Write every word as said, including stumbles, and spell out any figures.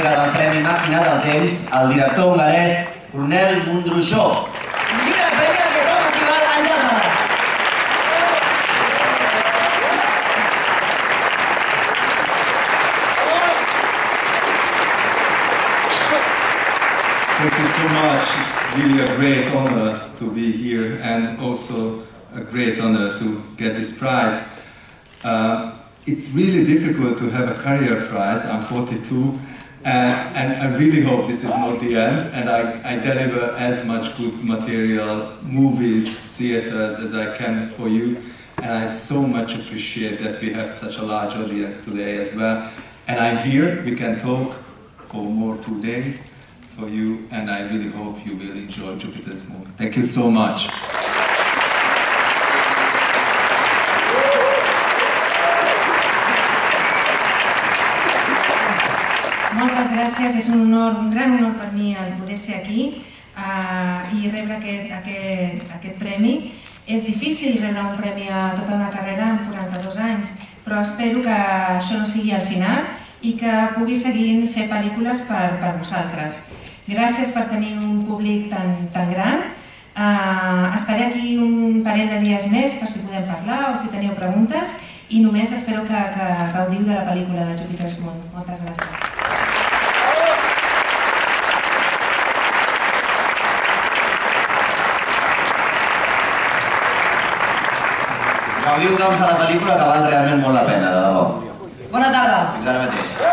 entrega del Premi Màquina del Temps al director hongarès Kornél Mundrucsó. Lliure de premi al director festival Àngel Sala. Thank you so much. It's really a great honor to be here and also a great honor to get this prize. Uh, it's really difficult to have a career prize. I'm forty-two and, and I really hope this is not the end and I, I deliver as much good material, movies, theaters as I can for you. And I so much appreciate that we have such a large audience today as well. And I'm here, we can talk for more two days. For you, and I really hope you will enjoy Jupiter's Moon. Thank you so much. Moltes gràcies, és un honor, un gran honor per mi el poder ser aquí uh, i rebre aquest, aquest, aquest premi. És difícil rebre un premi a tota una carrera en quaranta-dos anys, però espero que això no sigui el final i que pugui seguir fer pel·lícules per, per vosaltres. Gràcies per tenir un públic tan, tan gran. Uh, estaré aquí un parell de dies més per si podem parlar o si teniu preguntes i només espero que, que gaudiu de la pel·lícula de Jupiter's Moon. Moltes gràcies. Gaudiu doncs de la pel·lícula que val realment molt la pena, de debò. Bona tarda. Fins ara mateix.